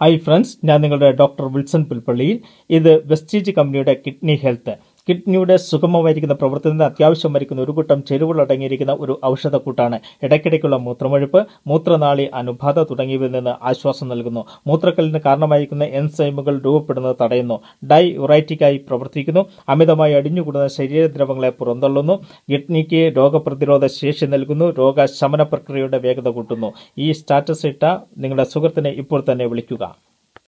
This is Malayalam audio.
ഹായ് ഫ്രണ്ട്സ്, ഞാൻ നിങ്ങളുടെ ഡോക്ടർ വിൽസൺ പുൽപ്പള്ളിയിൽ. ഇത് വെസ്റ്റീജ് കമ്പനിയുടെ കിഡ്നി ഹെൽത്ത്. കിഡ്നിയുടെ സുഗമമായിരിക്കുന്ന പ്രവർത്തനത്തിന് അത്യാവശ്യമായിരിക്കുന്ന ഒരു കൂട്ടം ചേരുവകൾ അടങ്ങിയിരിക്കുന്ന ഒരു ഔഷധക്കൂട്ടാണ്. ഇടയ്ക്കിടയ്ക്കുള്ള മൂത്രമൊഴുപ്പ്, മൂത്രനാളി അണുബാധ തുടങ്ങിയവയിൽ നിന്ന് ആശ്വാസം നൽകുന്നു. മൂത്രക്കല്ലിന് കാരണമായിരിക്കുന്ന എൻസൈമുകൾ രൂപപ്പെടുന്നത് തടയുന്നു. ഡൈയുറൈറ്റിക്കായി പ്രവർത്തിക്കുന്നു. അമിതമായി അടിഞ്ഞുകൂടുന്ന ശരീരദ്രവങ്ങളെ പുറന്തള്ളുന്നു. കിഡ്നിക്ക് രോഗപ്രതിരോധ ശേഷി നൽകുന്നു. രോഗശമന പ്രക്രിയയുടെ വേഗത കൂട്ടുന്നു. ഈ സ്റ്റാറ്റസ് ഇട്ട നിങ്ങളുടെ സുഹൃത്തിനെ ഇപ്പോൾ തന്നെ വിളിക്കുക.